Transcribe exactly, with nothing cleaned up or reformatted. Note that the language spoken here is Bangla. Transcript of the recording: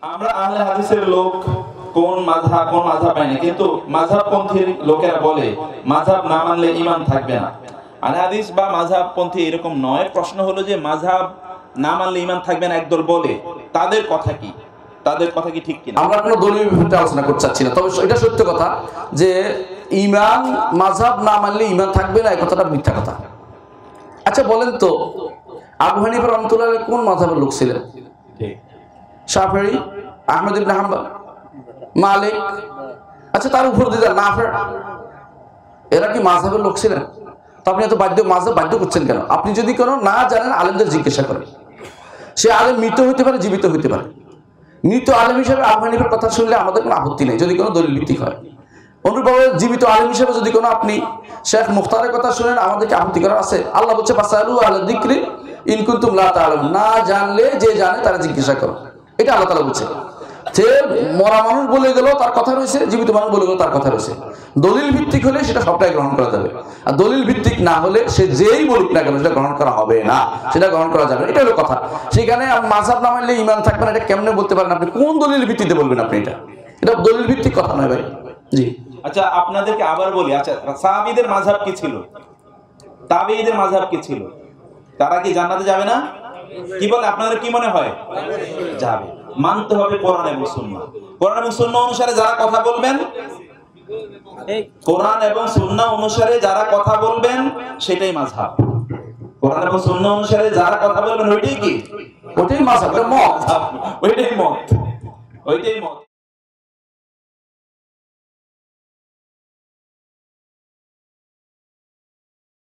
আমরা আহলে হাদিসের লোক কোন মাযহাব কোন মাযহাব মানে, কিন্তু মাযহাবপন্থীর লোকেরা বলে মাযহাব না মানলে ঈমান থাকবে না। আহলে হাদিস বা মাযহাবপন্থী এরকম নয়। প্রশ্ন হলো যে মাযহাব না মানলে ঈমান থাকবে না একদল বলে, তাদের কথা কি, তাদের কথা কি ঠিক কিনা? আমরা কোনো দলীয় বিভাগে আলোচনা করতে চাচ্ছি না, তবে এটা সত্য কথা যে ঈমান মাযহাব না মানলে ঈমান থাকবে না, এই কথাটা মিথ্যা কথা। আচ্ছা বলেন তো, আবু হানিফা রাহমাতুল্লাহ আলাইহি কোন মাযহাবের লোক ছিলেন? ঠিক। শাফিঈ, আহমদ ইবনে হাম্বল, মালিক, আচ্ছা তার উপর দিয়ে নাফি, এরা কি মাযহাবের লোক ছিলেন? তো আপনি এত বাধ্য মাযহাব বাধ্য করছেন কেন? আপনি যদি কোনো না জানেন আলেমদের জিজ্ঞাসা করেন। সে আলেম মৃত হইতে পারে, জীবিত হইতে পারে। মৃত আলেম হিসেবে আবু হানিফার কথা শুনলে আমাদের কোনো আপত্তি নেই, যদি কোনো দলিল ভিত্তিক হয়। অনুরূপভাবে জীবিত আলেম হিসেবে যদি কোনো আপনি শেখ মুখতারের কথা শুনেন, আমাদেরকে আপত্তি করার আছে? আল্লাহ বলছে ফাসআলু আহলা যিকরি ইন কুনতুম লা তা'লামুন, না জানলে যে জানে তারা জিজ্ঞাসা করো। এটা আল্লাহ তাআলা বলছে। যে মরা মানুষ বলে গেল তার কথা রয়েছে, জীবিত মানুষ বলে গেল তার কথা রয়েছে। দলিল ভিত্তিক হলে সেটা সবটাই গ্রহণ করা যাবে, আর দলিল ভিত্তিক না হলে সে যেই বলুক না কেন সেটা গ্রহণ করা হবে না, সেটা গ্রহণ করা যাবে না। এটা হলো কথা। সেখানে মাযহাব না মানলে ঈমান থাকবে না, এটা কেমনে বলতে পারেন আপনি? কোন দলিল ভিত্তিতে বলবেন আপনি? এটা এটা দলিল ভিত্তিক কথা নয় ভাই। জি আচ্ছা আপনাদেরকে আবার বলি, আচ্ছা সাহাবীদের মাযহাব কি ছিল, তাবেঈদের মাযহাব কি ছিল? তারা কি জান্নাতে যাবে না? কি বলে আপনাদের কি মনে হয়? যাবে। মানতে হবে কোরআন এবং সুন্নাহ। কোরআন এবং সুন্নাহ অনুসারে যারা কথা বলবেন, এই কোরআন এবং সুন্নাহ অনুসারে যারা কথা বলবেন সেটাই মাযহাব। কোরআন এবং সুন্নাহ অনুসারে যারা কথা বলবেন ওইটাই কি? ওইটাই মাযহাব, ওইটাই মত, ওইটাই মত, ওইটাই মত।